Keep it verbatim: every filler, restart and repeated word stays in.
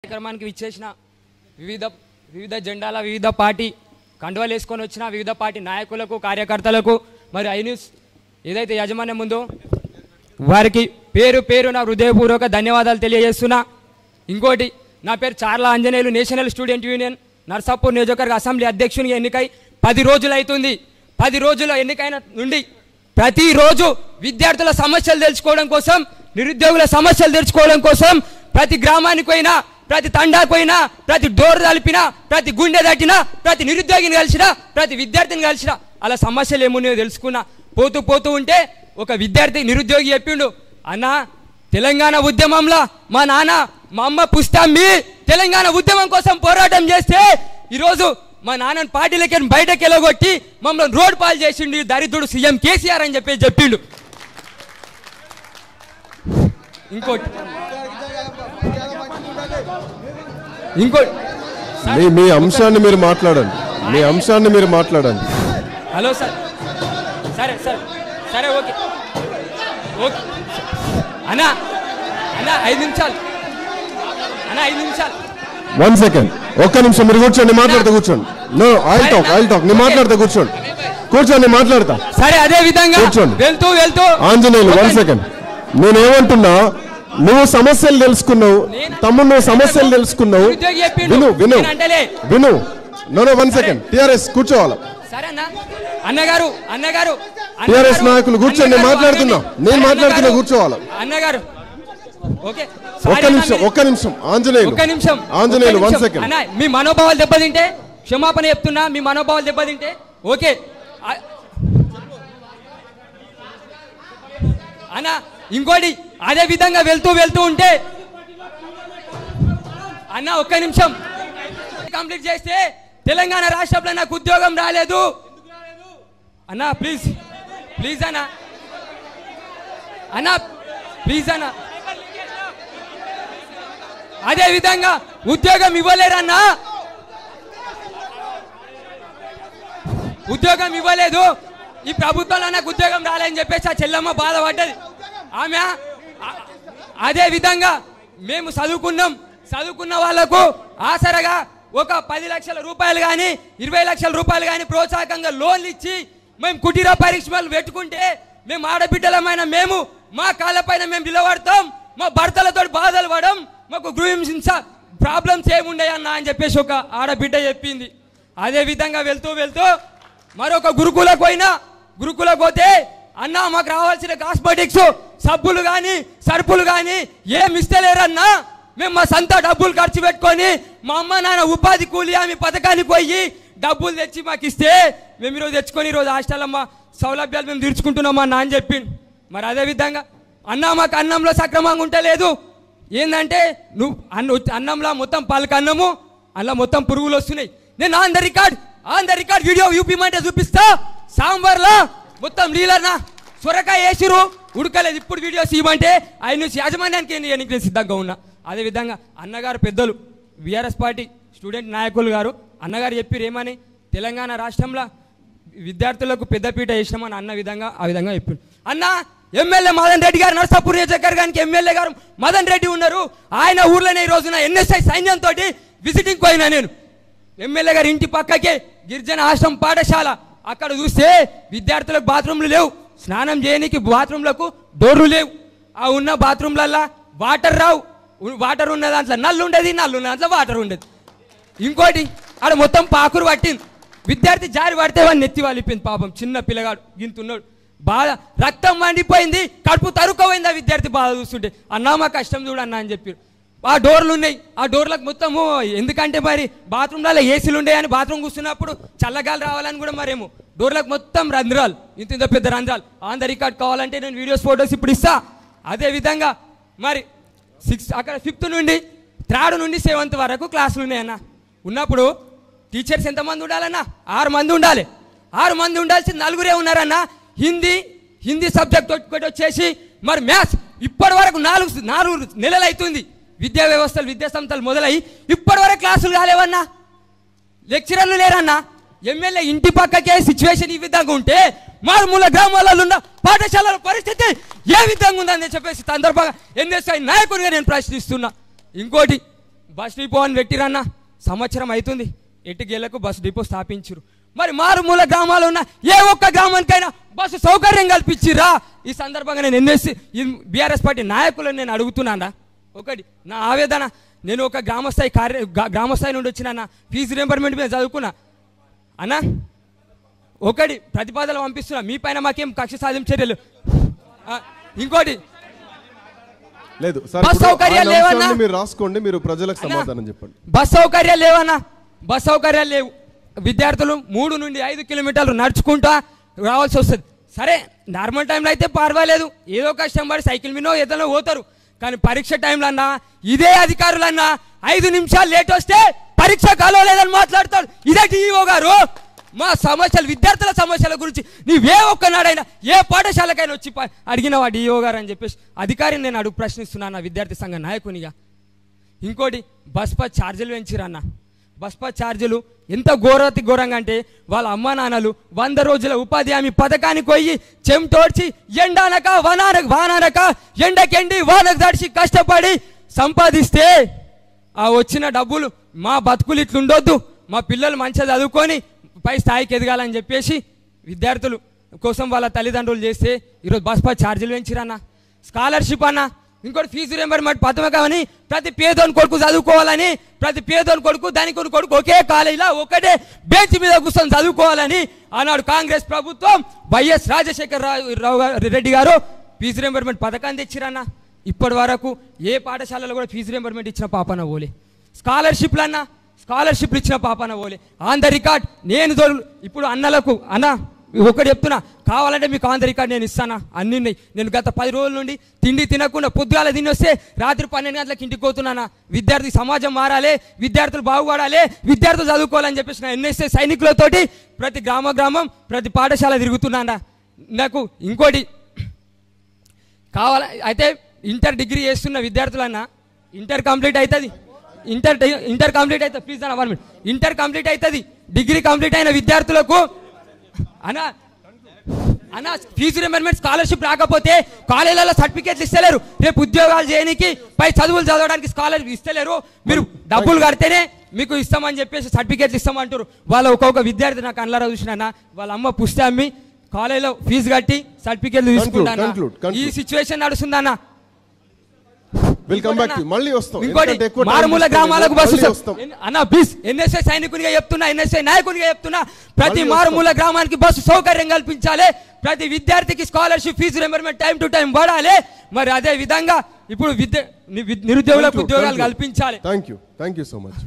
కార్యక్రమానికి విచ్చేసిన వివిధ వివిధ జెండాల వివిధ పార్టీ కండువాలు వేసుకొని వచ్చిన వివిధ పార్టీ నాయకులకు కార్యకర్తలకు మరి ఐ న్యూస్ ఏదైతే యాజమాన్యం ఉందో వారికి పేరు పేరు నా హృదయపూర్వక ధన్యవాదాలు తెలియజేస్తున్నా. ఇంకోటి నా పేరు Charla Anjaneyulu, national student union Narsapur నియోజకవర్గ అసెంబ్లీ అధ్యక్షునిగా ఎన్నికై పది రోజులు అవుతుంది. పది రోజుల ఎన్నికైన నుండి ప్రతిరోజు విద్యార్థుల సమస్యలు తెలుసుకోవడం కోసం, నిరుద్యోగుల సమస్యలు తెలుసుకోవడం కోసం ప్రతి గ్రామానికి పోయినా, ప్రతి తండాకు పోయినా, ప్రతి డోర్ తలిపినా, ప్రతి గుండె తట్టినా, ప్రతి నిరుద్యోగిని కలిసినా, ప్రతి విద్యార్థిని కలిసినా అలా సమస్యలు ఏమున్నాయో తెలుసుకున్నా. పోతూ పోతూ ఉంటే ఒక విద్యార్థి నిరుద్యోగి చెప్పిండు, అన్న తెలంగాణ ఉద్యమంలో మా నాన్న మా అమ్మ పుస్తమ్మి తెలంగాణ ఉద్యమం కోసం పోరాటం చేస్తే ఈరోజు మా నాన్నని పార్టీలకి బయటకు వెళ్ళగొట్టి మమ్మల్ని రోడ్ పాలు చేసిండు దరిద్రుడు సీఎం కేసీఆర్ అని చెప్పి చెప్పిండు. ఇంకోటి ఇంకోటి మీ అంశాన్ని మీరు మాట్లాడండి, మీ అంశాన్ని మీరు మాట్లాడండి. హలో సార్, సరే సరే సరే ఓకే ఓకే అన్నా అన్నా ఐదు నిమిషాలు అన్నా ఐదు నిమిషాలు వన్ సెకండ్, ఒక్క నిమిషం మీరు కూర్చోండి, మాట్లాడుతూ కూర్చోండి. No I'll talk I'll talk నేను మాట్లాడతా, కూర్చోండి కూర్చోండి మాట్లాడతా. సరే అదే విధంగా కూర్చోండి. వెళ్తూ వెళ్తూ ఆంజనేయులు వన్ సెకండ్, నేనేమంటున్నా, నువ్వు సమస్యలు తెలుసుకున్నావు తమ్ముడు, నువ్వు సమస్యలు తెలుసుకున్నావు. విను విను విను no no one second, TRS కూర్చోవాలి. సరే అన్న అన్నగారు అన్నగారు టిఆర్ఎస్ నాయకులు కూర్చోండి, నేను మాట్లాడుతున్నా నేను మాట్లాడుతున్నా కూర్చోవాలి. అన్నగారు ఓకే ఒక్క నిమిషం ఒక్క నిమిషం ఆంజనేయులు ఒక్క నిమిషం ఆంజనేయులు వన్ సెకండ్. అన్న మీ మనోభావాలు దెబ్బతింటే క్షమాపణ చెప్తున్నా, మీ మనోభావాలు దెబ్బతింటే ఓకే అన్న. ఇంకోటి అదే విధంగా వెళ్తూ వెళ్తూ ఉంటే అన్న ఒక్క నిమిషం కంప్లీట్ చేస్తే తెలంగాణ రాష్ట్రంలో నాకు ఉద్యోగం రాలేదు అన్న, ప్లీజ్ ప్లీజ్ అన్న అన్న ప్లీజ్ అన్న. అదే విధంగా ఉద్యోగం ఇవ్వలేరన్నా, ఉద్యోగం ఇవ్వలేదు ఈ ప్రభుత్వంలో నాకు ఉద్యోగం రాలేదని చెప్పేసి ఆ చెల్లమ్మ బాధపడ్డది ఆమె. అదే విధంగా మేము చదువుకున్నాం, చదువుకున్న వాళ్లకు ఆసరగా ఒక పది లక్షల రూపాయలు కానీ ఇరవై లక్షల రూపాయలు కానీ ప్రోత్సాహకంగా లోన్లు ఇచ్చి మేము కుటీర పరిశ్రమలు పెట్టుకుంటే మేము ఆడబిడ్డలమైన మేము మా కాళ్ళపైన మేము నిలబడతాం, మా భర్తలతో బాధలు పడడం, మాకు గృహహింస ప్రాబ్లమ్స్ ఏముండయన్నా అని చెప్పేసి ఒక ఆడబిడ్డ చెప్పింది. అదే విధంగా వెళ్తూ వెళ్తూ మరొక గురుకులకు పోయినా, గురుకులకు పోతే అన్న మాకు రావాల్సిన కాస్మెటిక్స్ సబ్బులు కానీ సరుపులు కానీ ఏమి ఇస్తలేరన్నా, మేము మా సొంత డబ్బులు ఖర్చు పెట్టుకొని మా అమ్మ నాన్న ఉపాధి కూలి ఆమె పథకానికి పోయి డబ్బులు తెచ్చి మాకు ఇస్తే మేము ఈరోజు తెచ్చుకొని ఈరోజు హాస్టల్లో మా సౌలభ్యాలు మేము తీర్చుకుంటున్నాం అన్న అని చెప్పిండు. మరి అదేవిధంగా అన్న మాకు అన్నంలో సక్రమంగా ఉంటలేదు, ఏంటంటే నువ్వు అన్న అన్నంలో మొత్తం పాలక అన్నము అందులో మొత్తం పురుగులు వస్తున్నాయి. నేను on the record on the record video చూపిమంటే చూపిస్తా. సాంబార్లో మొత్తం నీళ్ళన్నా సొరకాయ వేసిరు ఉడకలేదు, ఇప్పుడు వీడియోస్ ఇవ్వమంటే ఆయన యాజమాన్యానికి నేను సిద్ధంగా ఉన్నా. అదేవిధంగా అన్నగారు పెద్దలు బీఆర్ఎస్ పార్టీ స్టూడెంట్ నాయకులు గారు అన్నగారు చెప్పారు ఏమని, తెలంగాణ రాష్ట్రంలో విద్యార్థులకు పెద్దపీట వేసినామని అన్న విధంగా ఆ విధంగా చెప్పారు. అన్న ఎమ్మెల్యే మదన్ రెడ్డి గారు నర్సాపూర్ నియోజకవర్గానికి ఎమ్మెల్యే గారు మదన్ రెడ్డి ఉన్నారు, ఆయన ఊర్లోనే ఈ రోజున ఎన్ఎస్ఐ సైన్యంతో విజిటింగ్ పోయినా నేను. ఎమ్మెల్యే గారు ఇంటి పక్కకే గిరిజన ఆశ్రమం పాఠశాల, అక్కడ చూస్తే విద్యార్థులకు బాత్రూమ్లు లేవు, స్నానం చేయడానికి బాత్రూమ్లకు డోర్లు లేవు, ఆ ఉన్న బాత్రూమ్లల్లో వాటర్ రావు, వాటర్ ఉన్న దాంట్లో నల్లు ఉండేది, నల్లు ఉన్న దాంట్లో వాటర్ ఉండేది. ఇంకోటి ఆడ మొత్తం పాకురు పట్టింది, విద్యార్థి జారి పడితే వాడిని నెత్తి వాలిపోయింది పాపం, చిన్న పిల్లగాడు గింతున్నాడు, బాధ రక్తం వండిపోయింది, కడుపు తరుక్కుపోయింది ఆ విద్యార్థి బాధ చూస్తుంటే. అన్నా మా కష్టం చూడన్నా అని చెప్పారు. ఆ డోర్లు ఉన్నాయి, ఆ డోర్లకు మొత్తము ఎందుకంటే మరి బాత్రూమ్లలో ఏసీలు ఉండేయని బాత్రూమ్ కూర్చున్నప్పుడు చల్లగాలి రావాలని కూడా మరేమో డోర్లకు మొత్తం రంధ్రాలు, ఇంత ఇంత పెద్ద రంధ్రాలు. ఆన్ ద రికార్డ్ కావాలంటే నేను వీడియోస్ ఫొటోస్ ఇప్పుడు ఇస్తా. అదేవిధంగా మరి సిక్స్త్ అక్కడ ఫిఫ్త్ నుండి థర్డ్ నుండి సెవెంత్ వరకు క్లాసులు ఉన్నాయన్న. ఉన్నప్పుడు టీచర్స్ ఎంతమంది ఉండాలన్నా, ఆరు మంది ఉండాలి. ఆరు మంది ఉండాల్సిన నలుగురే ఉన్నారన్న. హిందీ హిందీ సబ్జెక్ట్ ఒకటి వచ్చేసి మరి మ్యాథ్స్ ఇప్పటి వరకు నాలుగు నాలుగు నెలలు అవుతుంది విద్యా వ్యవస్థలు విద్యా సంస్థలు మొదలై ఇప్పటి వరకు క్లాసులు కాలేవన్నా, లెక్చరర్లు లేరన్నా. ఎమ్మెల్యే ఇంటి పక్కకే సిచ్యువేషన్ ఈ విధంగా ఉంటే మారుమూల గ్రామాలలో ఉన్న పాఠశాలల పరిస్థితి ఏ విధంగా ఉందని చెప్పేసి సందర్భంగా ఎన్ఎస్ఐ నాయకుడిగా నేను ప్రశ్నిస్తున్నా. ఇంకోటి బస్ డిపో అని పెట్టిరన్న సంవత్సరం అవుతుంది ఎటుగేళ్లకు బస్ డిపో స్థాపించారు మరి మారుమూల గ్రామాలు ఉన్న ఏ ఒక్క గ్రామానికైనా బస్సు సౌకర్యం కల్పించిరా ఈ సందర్భంగా నేను ఎన్ఎస్సి బీఆర్ఎస్ పార్టీ నాయకులను నేను అడుగుతున్నానా ఒకటి నా ఆవేదన నేను ఒక గ్రామస్థాయి కార్య గ్రామస్థాయి నుండి వచ్చిన ఫీజు రియంబర్మెంట్ మీద చదువుకున్నా అన్న ఒకటి ప్రతిపాదనలు పంపిస్తున్నా మీ పైన మాకేం కక్ష సాధ్యం చర్యలు ఇంకోటి లేదు బస్ సౌకర్యాలు లేవన్నా మీరు రాసుకోండి మీరు ప్రజలకు సమాధానం చెప్పండి బస్ సౌకర్యాలు లేవన్నా బస్ సౌకర్యాలు లేవు విద్యార్థులు మూడు నుండి ఐదు కిలోమీటర్లు నడుచుకుంటా రావాల్సి వస్తుంది సరే నార్మల్ టైంలో అయితే పర్వాలేదు ఏదో కష్టం పడి సైకిల్ మీనో ఏదైనా పోతారు కానీ పరీక్ష టైంలో అన్నా ఇదే అధికారులన్నా ఐదు నిమిషాలు లేట్ వస్తే పరీక్ష కలవలేదని మాట్లాడతాడు ఇదే టీఈఓ గారు మా సమస్యలు విద్యార్థుల సమస్యల గురించి నీవే ఒక్కనాడైనా ఏ పాఠశాలకైనా వచ్చి అడిగినవా డిఓ గారు అని చెప్పేసి అధికారిని నేను అడుగు ప్రశ్నిస్తున్నాను నా విద్యార్థి సంఘ నాయకునిగా ఇంకోటి బస్ పాస్ ఛార్జీలు పెంచిరన్న బస్ పాస్ ఛార్జీలు ఎంత ఘోరతి ఘోరంగా అంటే వాళ్ళ అమ్మా నాన్నలు వంద రోజుల ఉపాధి హామీ పథకానికి పోయి చెమటోడ్చి ఎండానక వనానక వానానక ఎండకెండి వానకు దడిచి కష్టపడి సంపాదిస్తే ఆ వచ్చిన డబ్బులు మా బతుకులు ఇట్లుండొద్దు మా పిల్లలు మంచిగా చదువుకొని పై స్థాయికి ఎదగాలని చెప్పేసి విద్యార్థులు కోసం వాళ్ళ తల్లిదండ్రులు చేస్తే ఈరోజు బస్ పాస్ ఛార్జీలు పెంచిరన్న స్కాలర్షిప్ అన్న ఇంకోటి ఫీజు రియంబర్మెంట్ పథకం అని ప్రతి పేదోని కొడుకు చదువుకోవాలని ప్రతి పేదోని కొడుకు దాని కొన్ని కొడుకు ఒకే కాలేజీలో ఒకటే బెంచ్ మీద కూర్చొని చదువుకోవాలని ఆనాడు కాంగ్రెస్ ప్రభుత్వం వైఎస్ రాజశేఖర రావు రెడ్డి గారు ఫీజు రియంబర్మెంట్ పథకాన్ని తెచ్చిరన్న ఇప్పటి వరకు ఏ పాఠశాలలో కూడా ఫీజు రియంబర్మెంట్ ఇచ్చిన పాపన పోలే స్కాలర్షిప్లు అన్న స్కాలర్షిప్లు ఇచ్చిన పాపన పోలే ఆన్ ద రికార్డ్ నేను ఇప్పుడు అన్నలకు అన్న ఒకటి చెప్తున్నా కావాలంటే మీకు ఆన్ ద రికార్డ్ నేను ఇస్తానా అన్ని నేను గత పది రోజుల నుండి తిండి తినకుండా పొద్దుగాల తిని వస్తే రాత్రి పన్నెండు గంటలకు ఇంటికి పోతున్నానా విద్యార్థి సమాజం మారాలి విద్యార్థులు బాగుపడాలి విద్యార్థులు చదువుకోవాలని చెప్పేసి నా ఎన్ఎస్ఏ సైనికులతోటి ప్రతి గ్రామ గ్రామం ప్రతి పాఠశాల తిరుగుతున్నానా నాకు ఇంకోటి కావాల అయితే ఇంటర్ డిగ్రీ చేస్తున్న విద్యార్థులన్నా ఇంటర్ కంప్లీట్ అవుతుంది ఇంటర్ ఇంటర్ కంప్లీట్ అవుతుంది ప్లీజ్ అన్న వన్ మినిట్ ఇంటర్ కంప్లీట్ అవుతుంది డిగ్రీ కంప్లీట్ అయిన విద్యార్థులకు అన్న అన్న ఫీజు రియంబర్మెంట్ స్కాలర్షిప్ రాకపోతే కాలేజీలలో సర్టిఫికేట్లు ఇస్తలేరు రేపు ఉద్యోగాలు చేయడానికి పై చదువులు చదవడానికి స్కాలర్షిప్ ఇస్తలేరు మీరు డబ్బులు కడితేనే మీకు ఇస్తామని చెప్పేసి సర్టిఫికేట్లు ఇస్తామంటారు వాళ్ళ ఒక్కొక్క విద్యార్థి నాకు అన్నరా చూసిన వాళ్ళ అమ్మ పుస్తకం అమ్మి కాలేజీలో ఫీజు కట్టి సర్టిఫికేట్లు తీసుకుంటా ఈ సిచ్యువేషన్ నడుస్తుందన్న మారుమూల గ్రామాలకు బస్సు అన్న ప్లీజ్ ఎన్ఎస్ఐ సైనికునిగా చెప్తున్నా ఎన్ఎస్ఐ నాయకునిగా చెప్తున్నా ప్రతి మారుమూల గ్రామానికి బస్సు సౌకర్యం కల్పించాలి ప్రతి విద్యార్థికి scholarship fees reimbursement time to time పడాలి మరి అదే విధంగా ఇప్పుడు విద్య నిరుద్యోగులకు ఉద్యోగాలు కల్పించాలి thank you thank you so much